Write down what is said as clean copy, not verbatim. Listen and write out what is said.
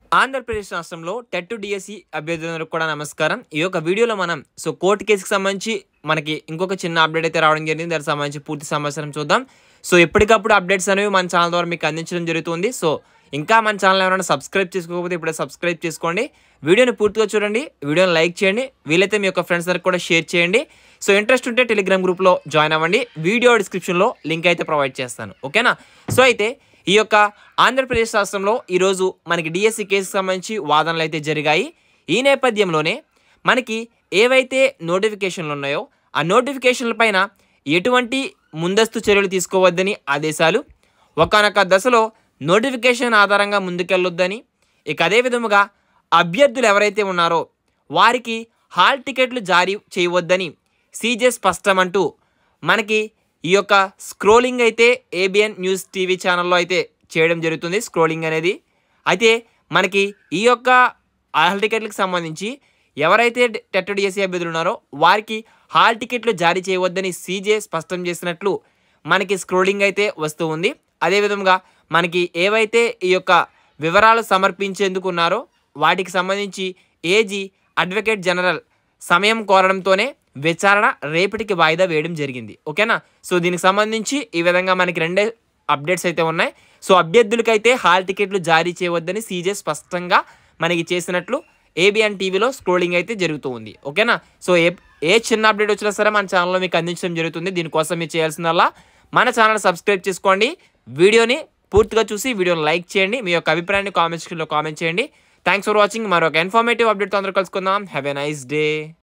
ఆంధ్రప్రదేశ్ రాష్ట్రంలో TET DSC అభ్యర్థులందరికీ కూడా నమస్కారం. ఈ యొక్క వీడియోలో మనం కోర్టు కేసుకి సంబంధించి మనకి ఇంకొక చిన్న అప్డేట్ అయితే రావడం జరిగింది. దానికి సంబంధించి పూర్తి సమాచారం చూద్దాం. ఎప్పటికప్పుడు అప్డేట్స్ అనేవి మన ఛానల్ ద్వారా మీకు అందించడం జరుగుతుంది. ఇంకా మన ఛానల్ ఎవరైనా సబ్స్క్రైబ్ చేసుకోకపోతే ఇప్పుడే సబ్స్క్రైబ్ చేసుకోండి. వీడియోని పూర్తిగా చూడండి, వీడియోని లైక్ చేయండి, వీలైతే మీ యొక్క ఫ్రెండ్స్ దగ్గర కూడా షేర్ చేయండి. ఇంట్రెస్ట్ ఉంటే టెలిగ్రామ్ గ్రూప్లో జాయిన్ అవ్వండి. వీడియో డిస్క్రిప్షన్లో లింక్ అయితే ప్రొవైడ్ చేస్తాను. ఓకేనా? అయితే ఈ యొక్క ఆంధ్రప్రదేశ్ రాష్ట్రంలో ఈరోజు మనకి డిఎస్సి కేసుకు సంబంధించి వాదనలు అయితే జరిగాయి. ఈ నేపథ్యంలోనే మనకి ఏవైతే నోటిఫికేషన్లు ఉన్నాయో ఆ నోటిఫికేషన్ల పైన ఎటువంటి ముందస్తు చర్యలు తీసుకోవద్దని ఆదేశాలు, ఒకానొక దశలో నోటిఫికేషన్ ఆధారంగా ముందుకెళ్ళొద్దని, ఇక అదే విధముగా అభ్యర్థులు ఎవరైతే ఉన్నారో వారికి హాల్ టికెట్లు జారీ చేయవద్దని సీజే స్పష్టమంటూ మనకి ఈ యొక్క స్క్రోలింగ్ అయితే ఏబిఎన్ న్యూస్ టీవీ ఛానల్లో అయితే చేయడం జరుగుతుంది. స్క్రోలింగ్ అనేది అయితే మనకి ఈ యొక్క హాల్ టికెట్లకు సంబంధించి ఎవరైతే టెట్ డిఎస్సి అభ్యర్థులు ఉన్నారో వారికి హాల్ టికెట్లు జారీ చేయవద్దని సీజే స్పష్టం చేసినట్లు మనకి స్క్రోలింగ్ అయితే వస్తూ ఉంది. అదేవిధంగా మనకి ఏవైతే ఈ యొక్క వివరాలు సమర్పించేందుకు ఉన్నారో వాటికి సంబంధించి ఏజీ అడ్వకేట్ జనరల్ సమయం కోరడంతోనే విచారణ రేపటికి వాయిదా వేయడం జరిగింది. ఓకేనా? దీనికి సంబంధించి ఈ విధంగా మనకి రెండే అప్డేట్స్ అయితే ఉన్నాయి. అభ్యర్థులకైతే హాల్ టికెట్లు జారీ చేయవద్దని సీజే స్పష్టంగా మనకి చేసినట్లు ఏబిఎన్ టీవీలో స్క్రోలింగ్ అయితే జరుగుతూ ఉంది. ఓకేనా? ఏ చిన్న అప్డేట్ వచ్చినా సరే మన ఛానల్లో మీకు అందించడం జరుగుతుంది. దీనికోసం మీరు చేయాల్సిందల్లా మన ఛానల్ సబ్స్క్రైబ్ చేసుకోండి, వీడియోని పూర్తిగా చూసి వీడియోని లైక్ చేయండి, మీ యొక్క అభిప్రాయాన్ని కామెంట్ సెక్షన్లో కామెంట్ చేయండి. Thanks for watching. మరొక ఇన్ఫర్మేటివ్ అప్డేట్తో అందరూ కలుసుకుందాం. Have a nice day.